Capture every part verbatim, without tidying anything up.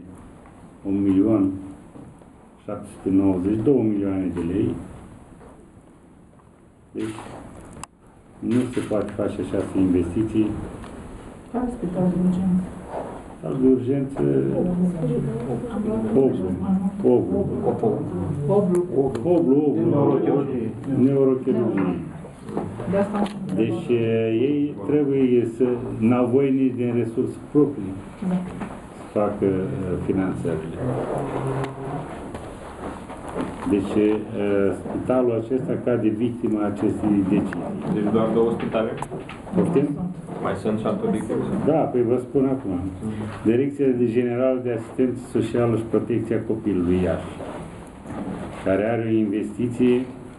un milion șapte sute nouăzeci, două milioane de lei. Deci, nu se poate face așa investiții. Care spital de urgență? Spital de urgență, Oblu, Oblu, Oblu. Oblu, Oblu, neurochirurgie. De asta Deci ei trebuie să, n-au voie nici din resurse proprii da. să facă finanțările. Deci spitalul acesta cade victima acestei decizii. Deci doar două spitale? Poftim? Mai sunt și alte victime? Da, păi vă spun acum. Direcția de Generală de Asistență Socială și Protecția Copilului Iași, care are o investiție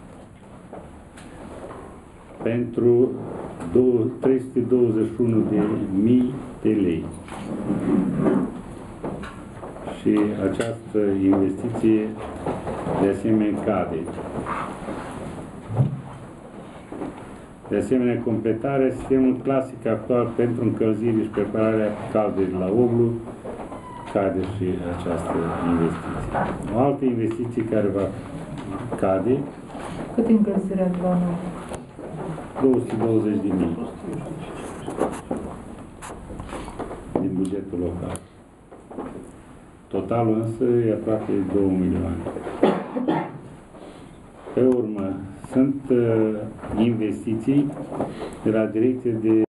pentru trei sute douăzeci și unu de mii de lei. Și această investiție de asemenea cade. De asemenea, completarea sistemului clasic actual pentru încălzire și prepararea caldei la Oblu cade și această investiție. O altă investiție care va cade, Cât încălzirea de la noi? două sute douăzeci de mii din bugetul local. Totalul însă e aproape două milioane. Pe urmă, sunt uh, investiții de la Direcție de